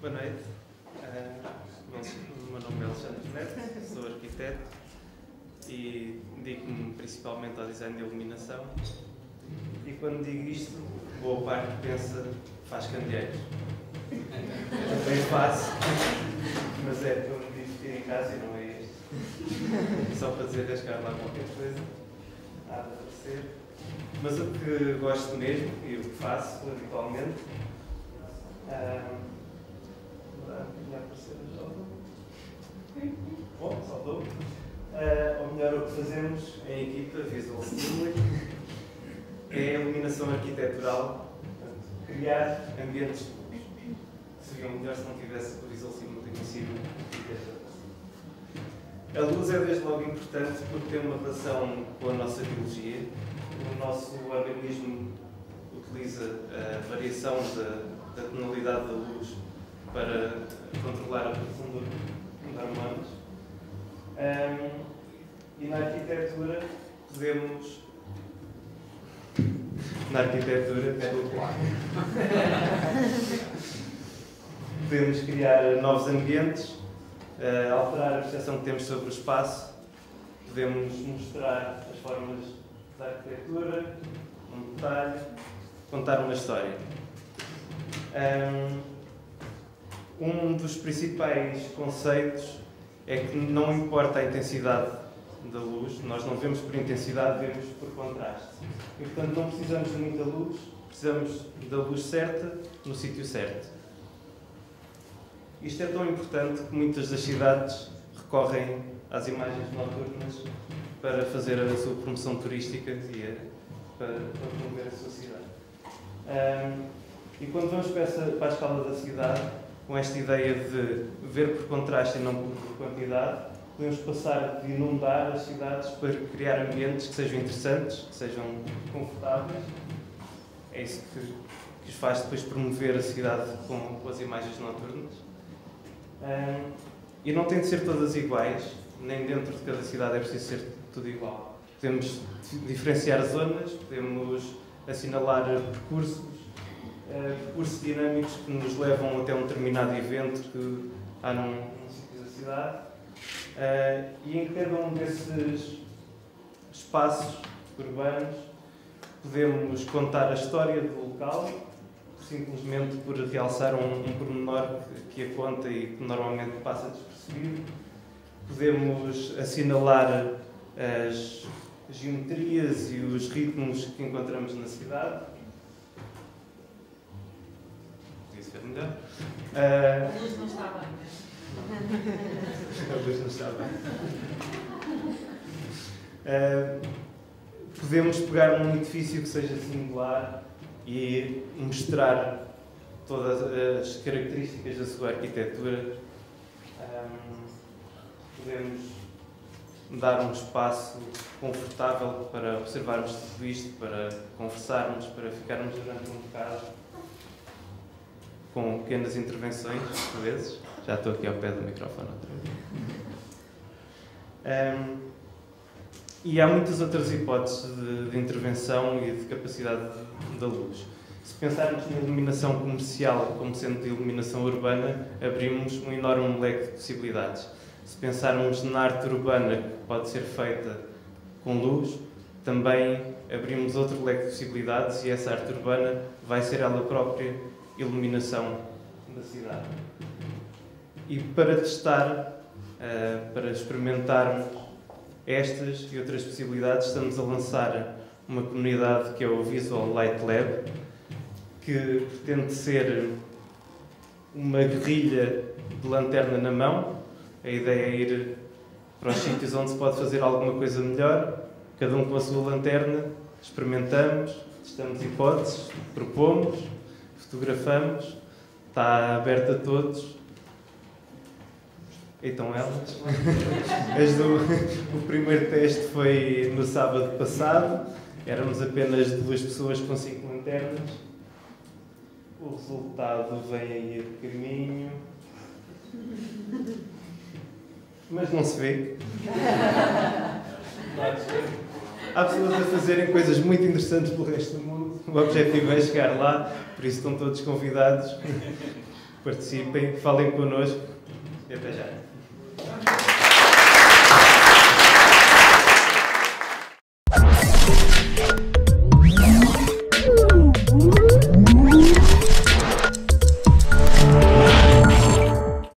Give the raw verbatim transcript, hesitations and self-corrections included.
Boa noite. Uh, o meu nome é Alexandre Neto, sou arquiteto e dedico-me principalmente ao design de iluminação. E quando digo isto, boa parte pensa faz candeeiros. Eu também faço, mas é como diz que em casa e não é este. Só para desenrascar lá qualquer coisa, há de aparecer. Mas o que gosto mesmo e o que faço habitualmente. Uh, Ia aparecer a jovem. Bom, saltou. Uh, ou melhor, o que fazemos em equipa, Visual Stimuli, é a iluminação arquitetural, portanto, criar ambientes de luz. Seria melhor se não tivesse o Visual Stimuli conhecido. A luz é desde logo importante porque tem uma relação com a nossa biologia. O nosso organismo utiliza a variação da, da tonalidade da luz para controlar a produção de hormônios. Um, e na arquitetura podemos. Na arquitetura, podemos criar novos ambientes, uh, alterar a percepção que temos sobre o espaço, podemos mostrar as formas da arquitetura, um detalhe, contar uma história. Um, Um dos principais conceitos é que não importa a intensidade da luz, nós não vemos por intensidade, vemos por contraste. E, portanto, não precisamos de muita luz, precisamos da luz certa, no sítio certo. Isto é tão importante que muitas das cidades recorrem às imagens noturnas para fazer a sua promoção turística e a, para, para promover a sua cidade. Um, e quando vamos para, essa, para a escala da cidade, com esta ideia de ver por contraste e não por quantidade, podemos passar de inundar as cidades para criar ambientes que sejam interessantes, que sejam confortáveis. É isso que, que os faz depois promover a cidade com, com as imagens noturnas. Um, e não tem de ser todas iguais, nem dentro de cada cidade é preciso ser tudo igual. Podemos diferenciar zonas, podemos assinalar percursos, Uh, percursos dinâmicos que nos levam até um determinado evento que há num, num sítio da cidade. Uh, e em cada um desses espaços urbanos podemos contar a história do local, simplesmente por realçar um, um pormenor que, que a conta e que normalmente passa despercebido. Podemos assinalar as geometrias e os ritmos que encontramos na cidade. Melhor. Uh... A luz não está bem, A luz não está bem. Uh... Podemos pegar num edifício que seja singular e mostrar todas as características da sua arquitetura. Um... Podemos dar um espaço confortável para observarmos tudo isto, para conversarmos, para ficarmos durante um bocado com pequenas intervenções, por vezes. Já estou aqui ao pé do microfone outra vez. Um, e há muitas outras hipóteses de, de intervenção e de capacidade de, da luz. Se pensarmos na iluminação comercial como sendo de iluminação urbana, abrimos um enorme leque de possibilidades. Se pensarmos na arte urbana que pode ser feita com luz, também abrimos outro leque de possibilidades e essa arte urbana vai ser ela própria iluminação da cidade. E para testar, uh, para experimentarmos estas e outras possibilidades, estamos a lançar uma comunidade que é o Visual Light Lab, que pretende ser uma guerrilha de lanterna na mão. A ideia é ir para os sítios onde se pode fazer alguma coisa melhor, cada um com a sua lanterna, experimentamos, testamos hipóteses, propomos, fotografamos, está aberto a todos. Então elas. As do, o primeiro teste foi no sábado passado, éramos apenas duas pessoas com cinco lanternas. O resultado vem aí de caminho. Mas não se vê. Há pessoas a fazerem coisas muito interessantes pelo resto do mundo. O objetivo é chegar lá, por isso estão todos convidados. participem, falem connosco e até já.